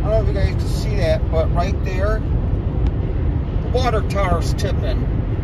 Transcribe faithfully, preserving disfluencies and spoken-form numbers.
don't know if you guys can see that, but right there, the water tower's tipping.